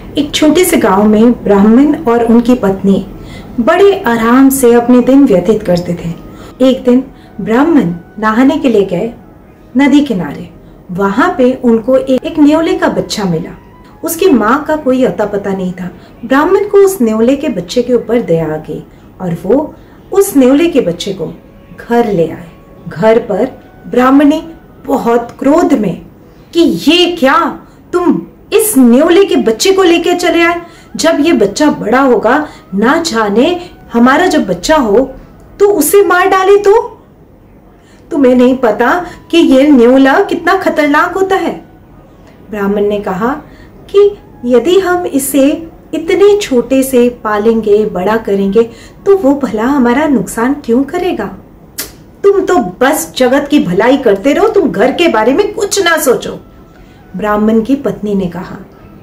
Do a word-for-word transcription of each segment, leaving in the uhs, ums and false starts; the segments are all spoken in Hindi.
एक छोटे से गांव में ब्राह्मण और उनकी पत्नी बड़े आराम से अपने दिन व्यतीत करते थे। एक दिन ब्राह्मण नहाने के लिए गए नदी किनारे। वहां पे उनको एक, एक न्योले का बच्चा मिला। उसकी माँ का कोई अता पता नहीं था। ब्राह्मण को उस न्योले के बच्चे के ऊपर दया आ गई और वो उस न्योले के बच्चे को घर ले आए। घर पर ब्राह्मणी बहुत क्रोध में कि ये क्या, तुम इस न्योले के बच्चे को लेकर चले आए। जब ये बच्चा बड़ा होगा, ना जाने हमारा जब बच्चा हो तो उसे मार डाले तो तुम्हें नहीं पता कि ये न्योला कितना खतरनाक होता है। ब्राह्मण ने कहा कि यदि हम इसे इतने छोटे से पालेंगे, बड़ा करेंगे, तो वो भला हमारा नुकसान क्यों करेगा। तुम तो बस जगत की भलाई करते रहो, तुम घर के बारे में कुछ ना सोचो। ब्राह्मण की पत्नी ने कहा।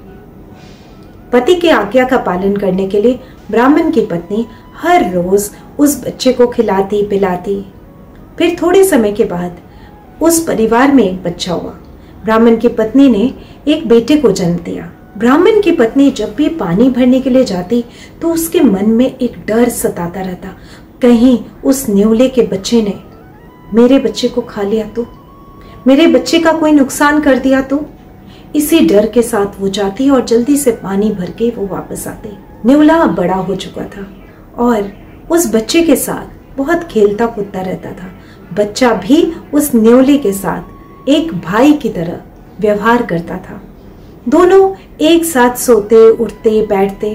पति की आज्ञा का पालन करने के लिए ब्राह्मण की पत्नी हर रोज उस बच्चे को खिलाती पिलाती। फिर थोड़े समय के बाद उस परिवार में एक बच्चा हुआ। ब्राह्मण की पत्नी ने एक बेटे को जन्म दिया। ब्राह्मण की पत्नी जब भी पानी भरने के लिए जाती तो उसके मन में एक डर सताता रहता, कहीं उस न्योले के बच्चे ने मेरे बच्चे को खा लिया तो, मेरे बच्चे का कोई नुकसान कर दिया तो। इसी डर के साथ वो जाती और जल्दी से पानी भर के वो वापस आती। न्योला बड़ा हो चुका था और उस बच्चे के साथ बहुत खेलता कूदता रहता था। बच्चा भी उस न्योले के साथ एक भाई की तरह व्यवहार करता था। दोनों एक साथ सोते उठते बैठते,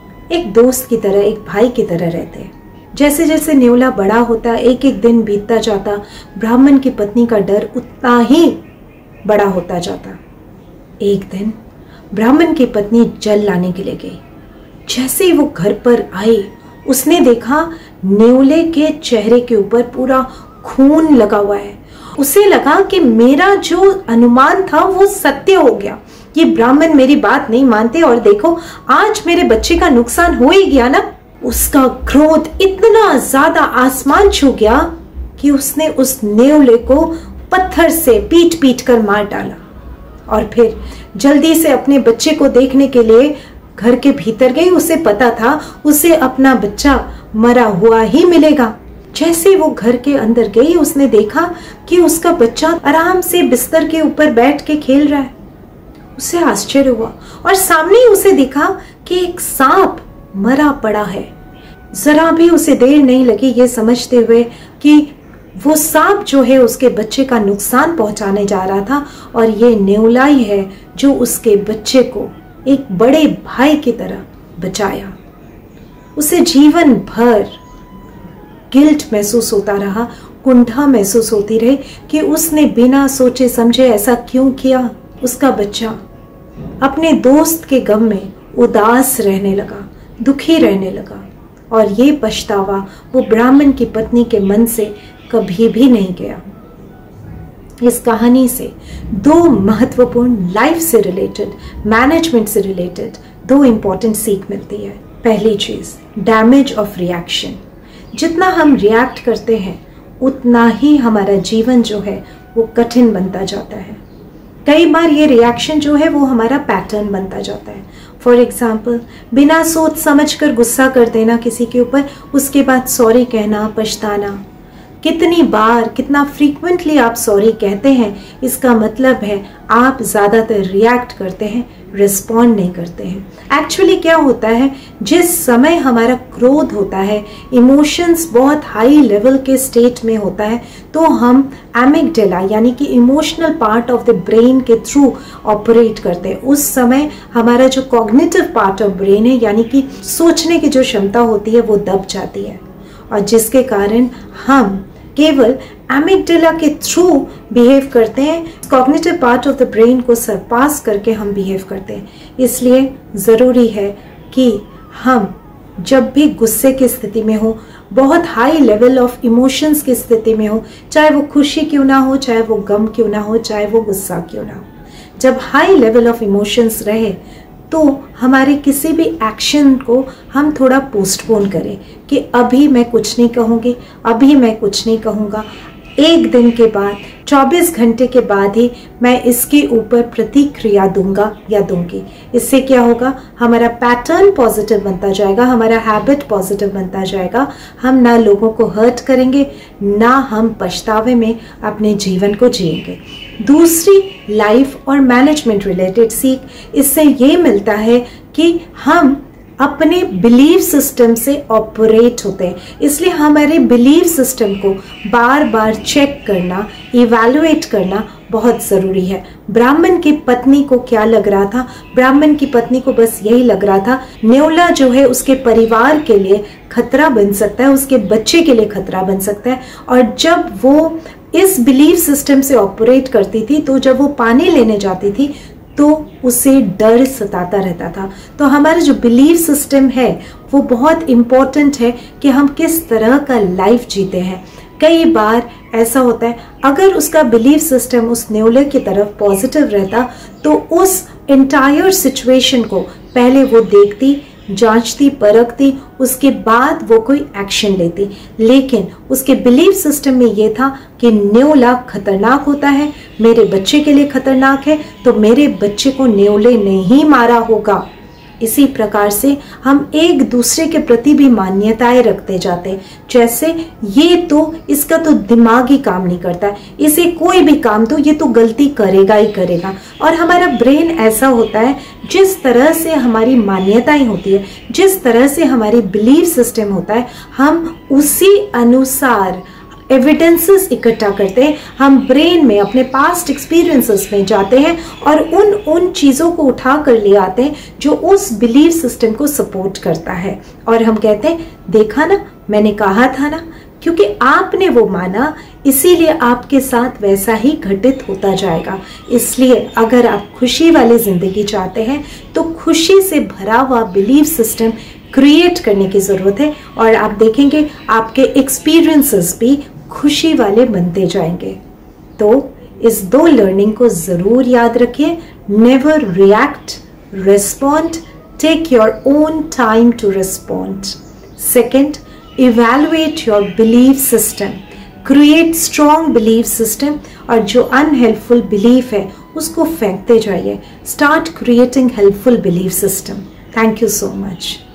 एक दोस्त की तरह, एक भाई की तरह रहते। जैसे जैसे न्योला बड़ा होता, एक एक दिन बीतता जाता, ब्राह्मण की पत्नी का डर उतना ही बड़ा होता जाता। एक दिन ब्राह्मण की पत्नी जल लाने के लिए गई। जैसे ही वो घर पर आई, उसने देखा न्योले के चेहरे के ऊपर पूरा खून लगा हुआ है। उसे लगा कि मेरा जो अनुमान था वो सत्य हो गया, ये ब्राह्मण मेरी बात नहीं मानते और देखो आज मेरे बच्चे का नुकसान हो ही गया ना। उसका क्रोध इतना ज्यादा आसमान छू गया कि उसने उस न्योले को पत्थर से पीट पीट कर मार डाला और फिर जल्दी से अपने बच्चे को देखने के लिए घर के भीतर गई। उसे पता था उसे अपना बच्चा मरा हुआ ही मिलेगा। जैसे वो घर के अंदर गई, उसने देखा कि उसका बच्चा आराम से बिस्तर के ऊपर बैठ के खेल रहा है। उसे आश्चर्य हुआ और सामने ही उसे दिखा कि एक सांप मरा पड़ा है। जरा भी उसे देर नहीं लगी ये समझते हुए कि वो सांप जो है उसके बच्चे का नुकसान पहुंचाने जा रहा था और ये न्योला ही है जो उसके बच्चे को एक बड़े भाई की तरह बचाया। उसे जीवन भर गिल्ट महसूस होता रहा, कुंठा महसूस होती रही कि उसने बिना सोचे समझे ऐसा क्यों किया। उसका बच्चा अपने दोस्त के गम में उदास रहने लगा, दुखी रहने लगा और ये पछतावा वो ब्राह्मण की पत्नी के मन से कभी भी नहीं गया। इस कहानी से दो महत्वपूर्ण लाइफ से रिलेटेड, मैनेजमेंट से रिलेटेड दो इंपॉर्टेंट सीख मिलती है। पहली चीज, डैमेज ऑफ रिएक्शन। जितना हम रिएक्ट करते हैं उतना ही हमारा जीवन जो है वो कठिन बनता जाता है। कई बार ये रिएक्शन जो है वो हमारा पैटर्न बनता जाता है। फॉर एग्जाम्पल, बिना सोच समझ कर गुस्सा कर देना किसी के ऊपर, उसके बाद सॉरी कहना, पछताना। कितनी बार, कितना फ्रीक्वेंटली आप सॉरी कहते हैं, इसका मतलब है आप ज़्यादातर रिएक्ट करते हैं, रिस्पॉन्ड नहीं करते हैं। एक्चुअली क्या होता है, जिस समय हमारा क्रोध होता है, इमोशंस बहुत हाई लेवल के स्टेट में होता है, तो हम एमिगडाला यानी कि emotional part of the brain के थ्रू ऑपरेट करते हैं। उस समय हमारा जो कॉग्निटिव पार्ट ऑफ ब्रेन है यानी कि सोचने की जो क्षमता होती है वो दब जाती है और जिसके कारण हम केवल एमिगडाला के थ्रू बिहेव करते हैं। Cognitive part of the brain को सरपास करके हम बिहेव करते हैं। इसलिए ज़रूरी है कि हम जब भी गुस्से की स्थिति में हो, बहुत हाई लेवल ऑफ इमोशंस की स्थिति में हो, चाहे वो खुशी क्यों ना हो, चाहे वो गम क्यों ना हो, चाहे वो गुस्सा क्यों ना हो, जब हाई लेवल ऑफ इमोशंस रहे तो हमारे किसी भी एक्शन को हम थोड़ा पोस्टपोन करें कि अभी मैं कुछ नहीं कहूँगी, अभी मैं कुछ नहीं कहूँगा, एक दिन के बाद, चौबीस घंटे के बाद ही मैं इसके ऊपर प्रतिक्रिया दूंगा या दूंगी। इससे क्या होगा, हमारा पैटर्न पॉजिटिव बनता जाएगा, हमारा हैबिट पॉजिटिव बनता जाएगा। हम ना लोगों को हर्ट करेंगे, ना हम पछतावे में अपने जीवन को जिएंगे। दूसरी लाइफ और मैनेजमेंट रिलेटेड सीख इससे ये मिलता है कि हम अपने बिलीफ सिस्टम से ऑपरेट होते हैं, इसलिए हमारे बिलीफ सिस्टम को बार बार चेक करना, इवैल्यूएट करना बहुत ज़रूरी है। ब्राह्मण की पत्नी को क्या लग रहा था, ब्राह्मण की पत्नी को बस यही लग रहा था न्योला जो है उसके परिवार के लिए खतरा बन सकता है, उसके बच्चे के लिए खतरा बन सकता है। और जब वो इस बिलीफ सिस्टम से ऑपरेट करती थी, तो जब वो पानी लेने जाती थी तो उसे डर सताता रहता था। तो हमारा जो बिलीफ सिस्टम है वो बहुत इम्पोर्टेंट है कि हम किस तरह का लाइफ जीते हैं। कई बार ऐसा होता है, अगर उसका बिलीफ सिस्टम उस न्योले की तरफ पॉजिटिव रहता तो उस एंटायर सिचुएशन को पहले वो देखती, जांचती, परखती, उसके बाद वो कोई एक्शन लेती। लेकिन उसके बिलीफ सिस्टम में ये था कि न्योला खतरनाक होता है, मेरे बच्चे के लिए खतरनाक है, तो मेरे बच्चे को न्योले ने ही मारा होगा। इसी प्रकार से हम एक दूसरे के प्रति भी मान्यताएं रखते जाते हैं, जैसे ये तो, इसका तो दिमाग ही काम नहीं करता, इसे कोई भी काम तो ये तो गलती करेगा ही करेगा। और हमारा ब्रेन ऐसा होता है, जिस तरह से हमारी मान्यताएं होती है, जिस तरह से हमारी बिलीफ सिस्टम होता है, हम उसी अनुसार एविडेंसेस इकट्ठा करते हैं। हम ब्रेन में अपने पास्ट एक्सपीरियंसेस में जाते हैं और उन उन चीज़ों को उठा कर ले आते हैं जो उस बिलीफ सिस्टम को सपोर्ट करता है। और हम कहते हैं, देखा ना, मैंने कहा था ना, क्योंकि आपने वो माना, इसीलिए आपके साथ वैसा ही घटित होता जाएगा। इसलिए अगर आप खुशी वाली जिंदगी चाहते हैं तो खुशी से भरा हुआ बिलीफ सिस्टम क्रिएट करने की ज़रूरत है, और आप देखेंगे आपके एक्सपीरियंसेस भी खुशी वाले बनते जाएंगे। तो इस दो लर्निंग को ज़रूर याद रखिए। Never react, respond, take your own time to respond. Second, evaluate your belief system, create strong belief system, और जो अनहेल्पफुल बिलीफ है उसको फेंकते जाइए। Start creating helpful belief system. Thank you so much.